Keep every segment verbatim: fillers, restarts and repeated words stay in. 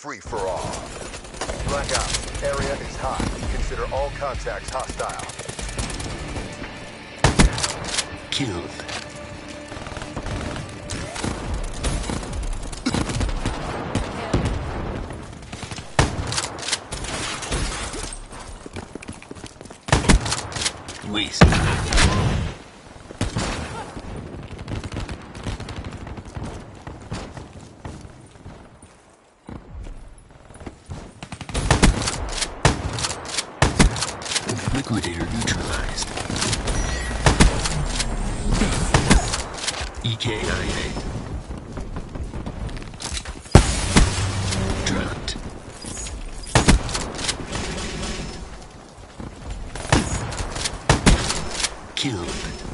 free-for-all. Blackout. Area is hot. Consider all contacts hostile. Killed. Waste. Liquidator neutralized. E K I A. Dropped. Killed.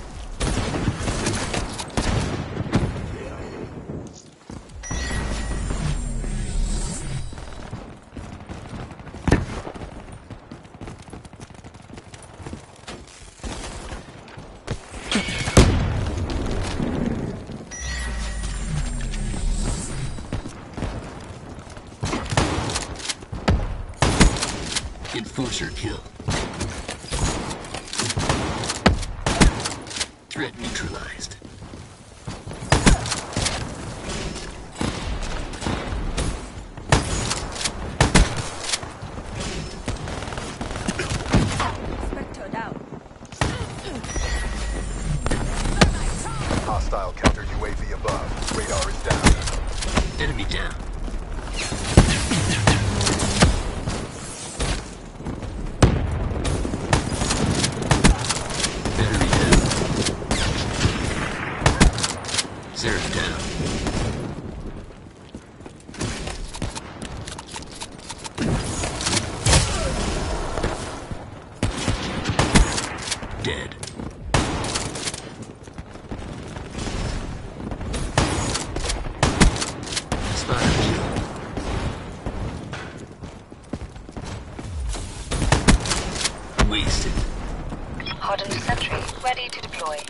Enforcer kill. Threat neutralized. Spectre down. Hostile counter U A V above. Radar is down. Enemy down. Seraph down. Dead. Spotter kill. Wasted. Hardened sentry ready to deploy.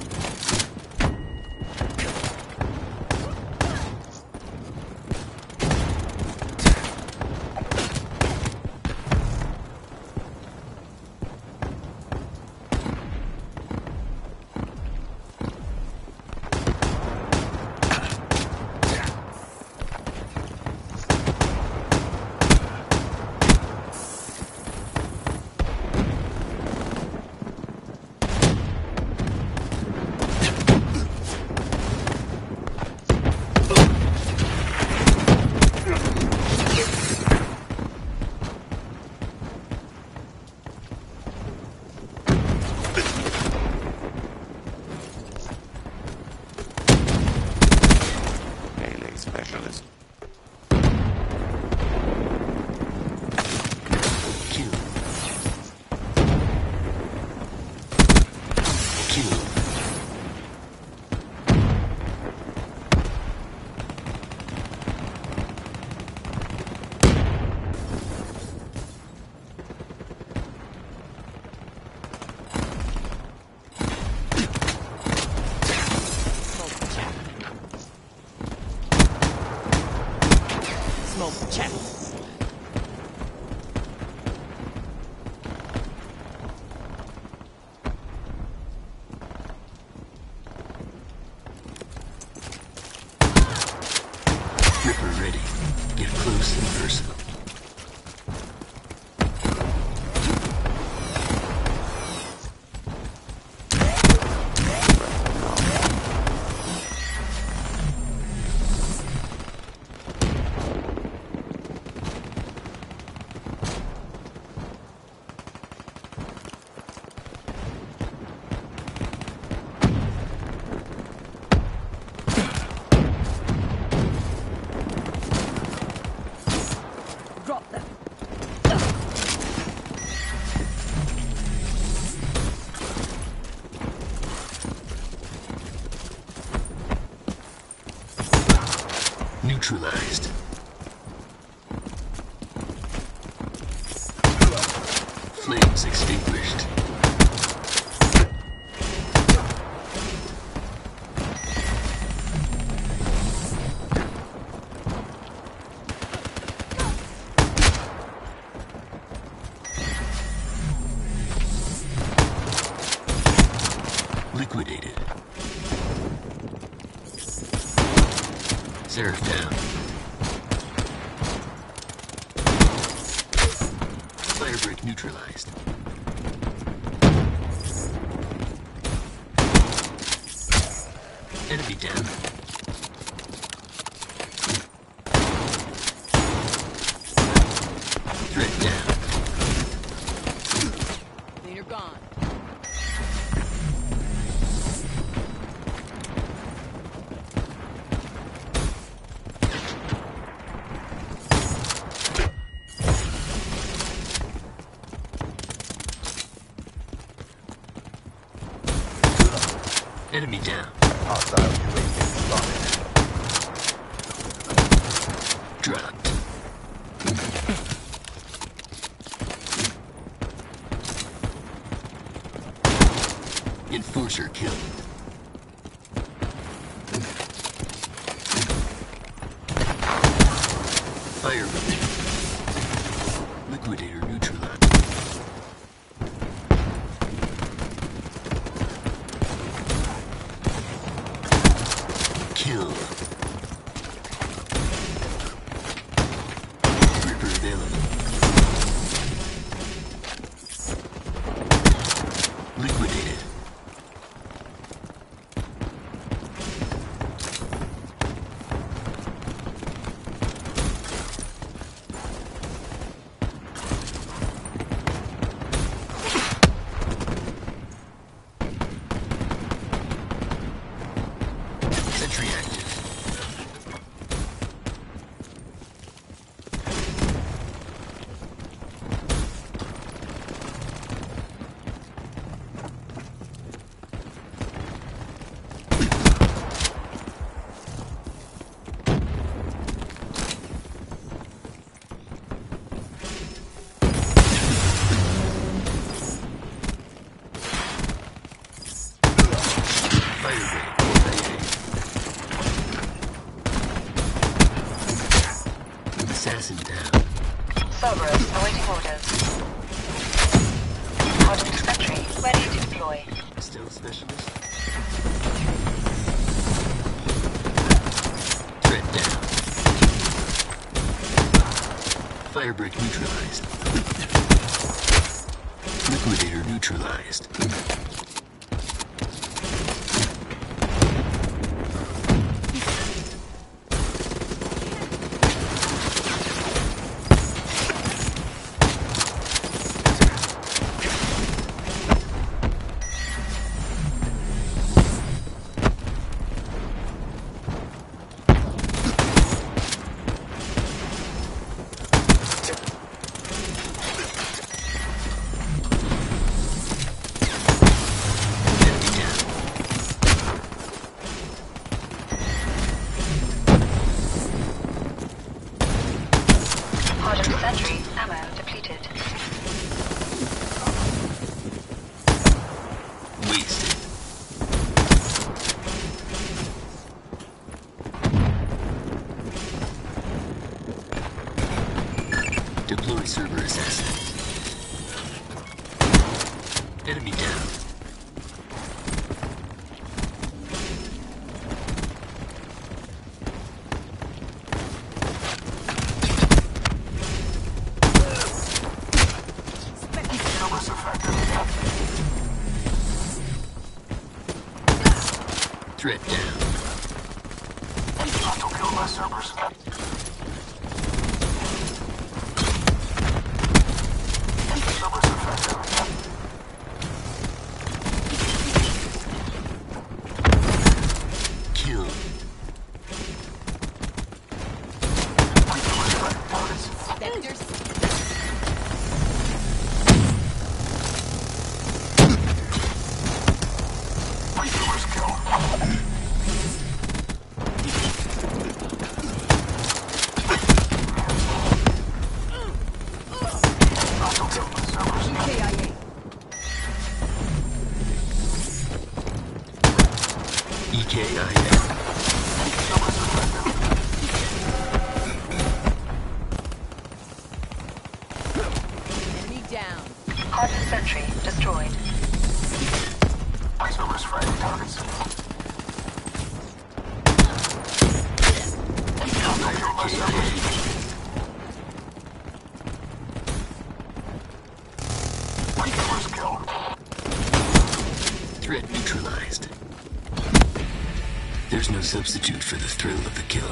Specialist. Kill. Kill. Smoke check. Ripper ready. Get close and personal. Drop them. Neutralized. Flames extinguished. Seraph down. Firebreak neutralized. Enemy down. Threat down. Leader gone. Enemy down. Hostile U A V spotted. Dropped. Enforcer killed. Fire movement. Liquidator neutralized. Kill. Ripper available. Liquidated. Sentry active. Firebreak. Assassin down. Cerberus awaiting orders. Hardened sentry ready to deploy. Stealth specialist. Threat down. Firebreak neutralized. Liquidator neutralized. Hardened sentry ammo depleted. Wasted. Deploy server assassin. Enemy down. Threat down. Hostile kill by Cerberus. Cerberus effective. Kill. Vectors. Cerberus kill. Hostile kill by Cerberus. E K I A. E K I A. Cerberus effective. Enemy down. Hardened sentry destroyed. Cerberus frag targets. Threat neutralized. There's no substitute for the thrill of the kill.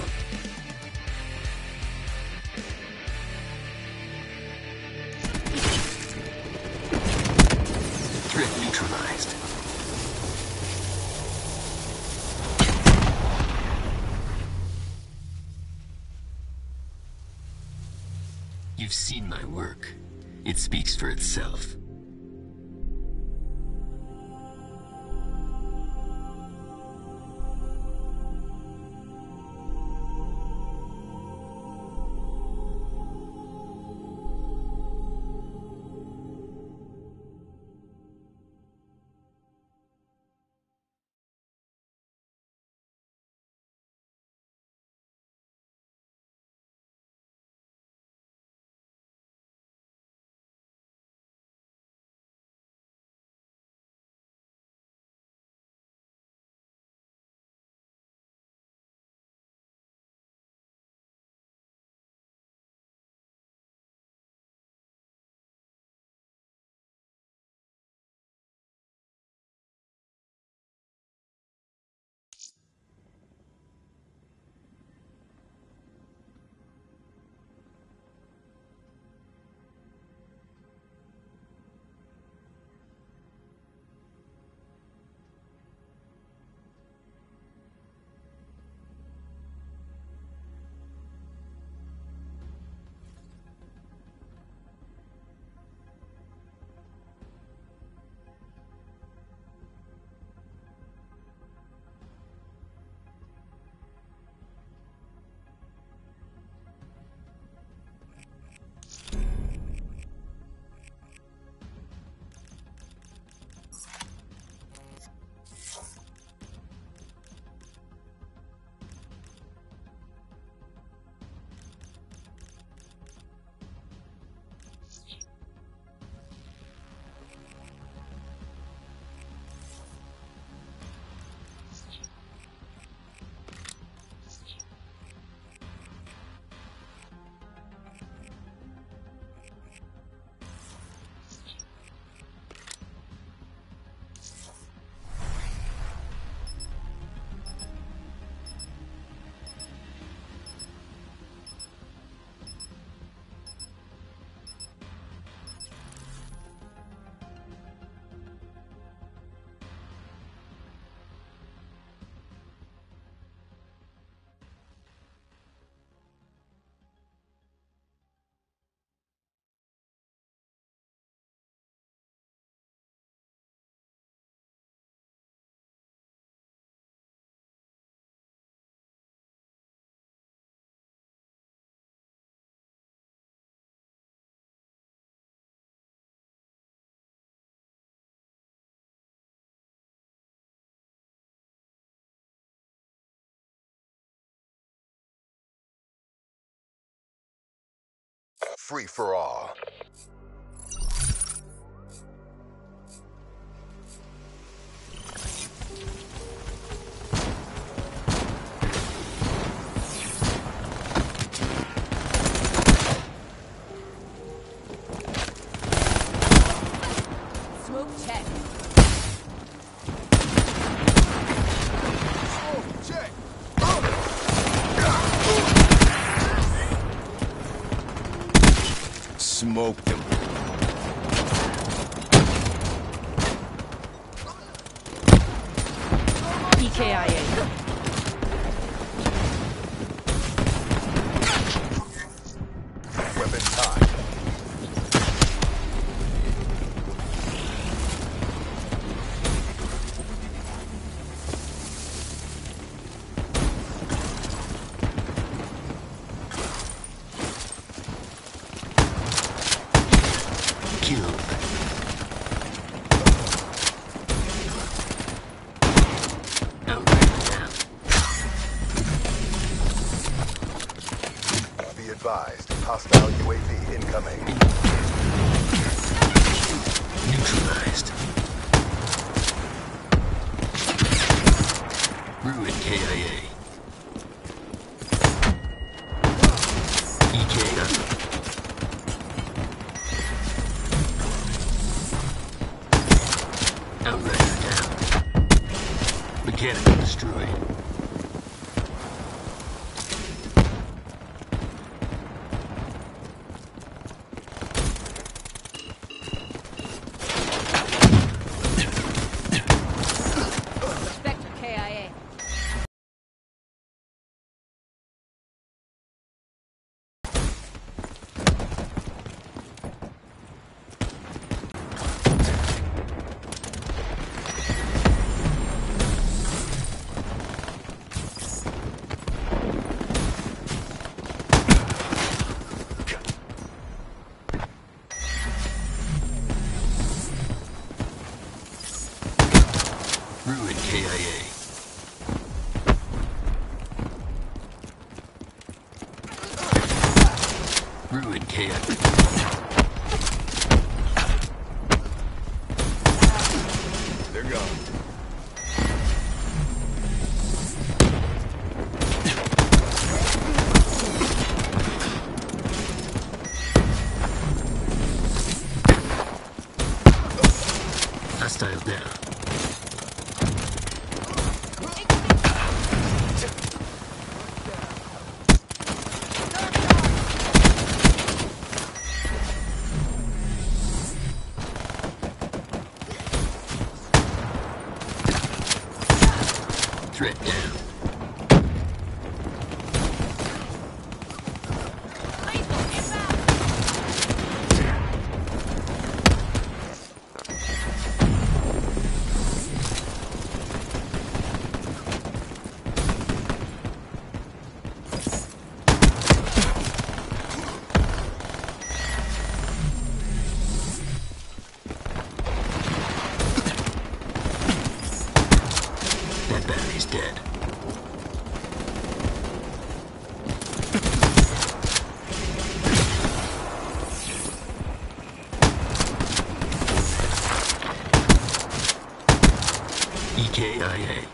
Threat neutralized. You've seen my work. It speaks for itself. Free for all. Smoke check. Oh, check. Smoked him. P K I A. Weapon time. Killed. Be advised, hostile U A V incoming. Neutralized. Ruin K I A. K I. They're gone. Hostile down. Threat down. That battery's dead. E K I A.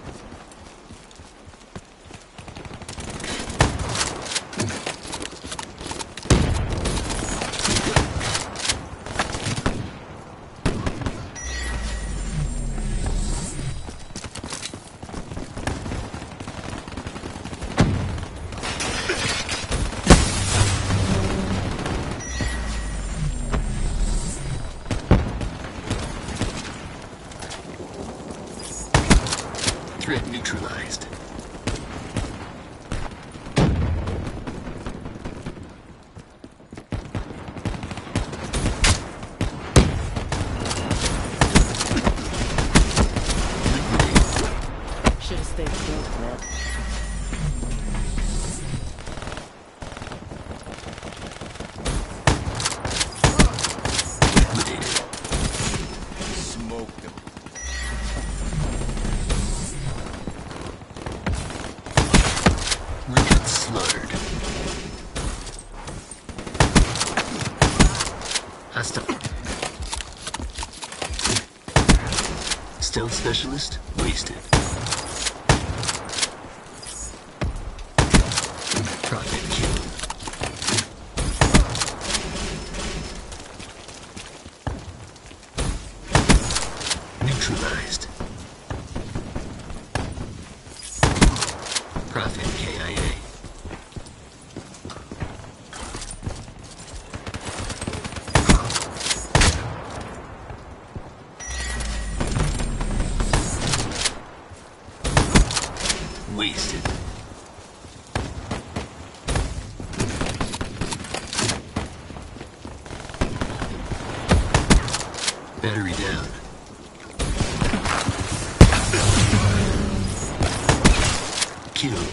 Threat neutralized. Should have stayed close, man. Liquidated. Smoked them. Ruben slaughtered. Hostile. Stealth specialist wasted. Prophet killed. Neutralized. Prophet K I A. Wasted. Battery down. Killed.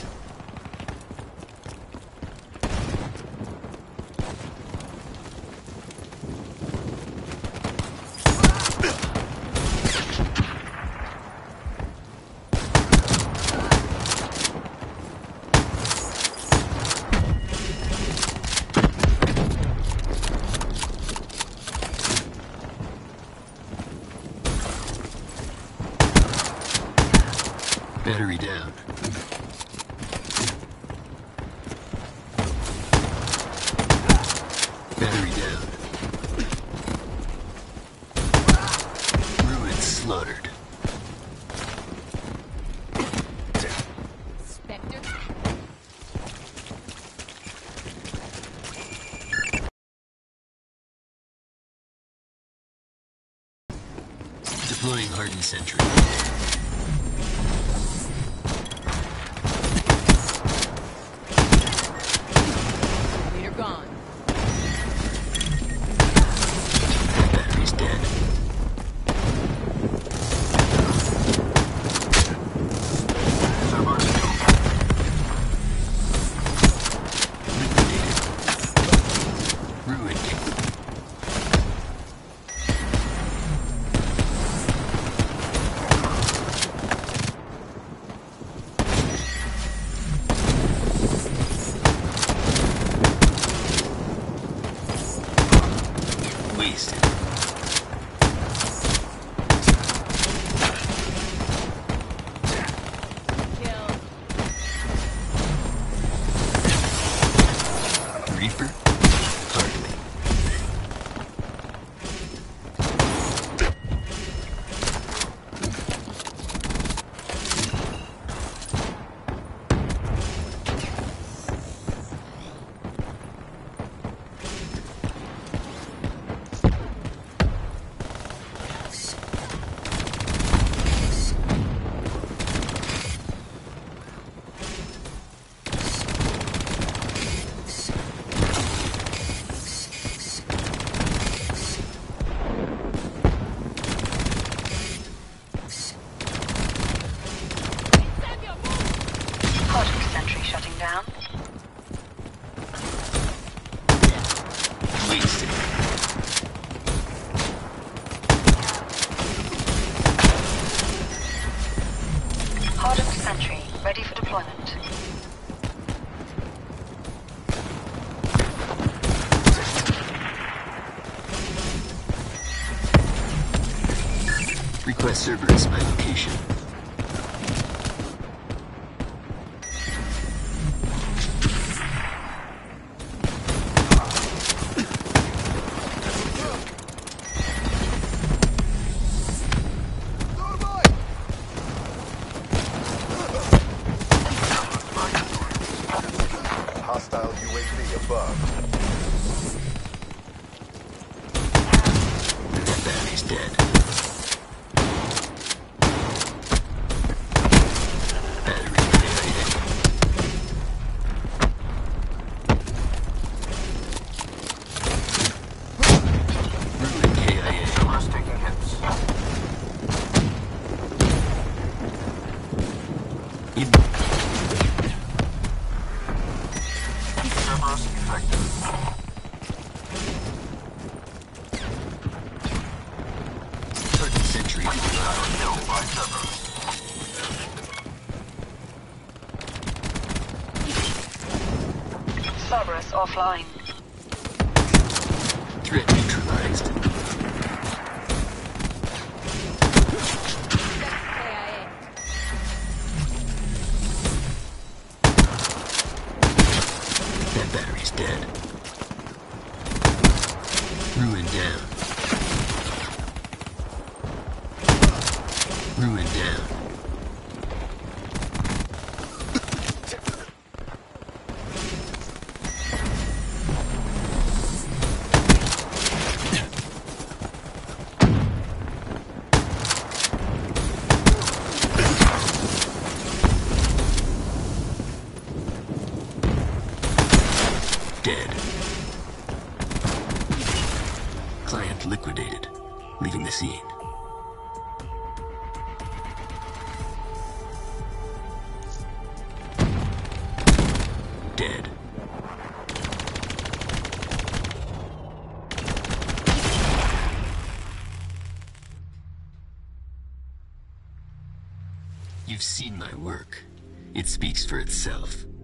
Battery down. Battery down. Ruin slaughtered. Spectre. Deploying hardened sentry. Leader gone. Battery's dead. Liquidated. Ruined. Hardened sentry shutting down. Wasted. Hardened sentry ready for deployment. Request Cerberus my location. Hostile U A V above. That battery's dead. Battery dead. Ruin K I A. Cerberus taking hits. In Cerberus effective. Certain sentry. Killed by Cerberus. Cerberus offline. Threat neutralized. K I A. That battery's dead. Ruin down. Ruin down. Dead. Client liquidated, leaving the scene. Dead. You've seen my work. It speaks for itself.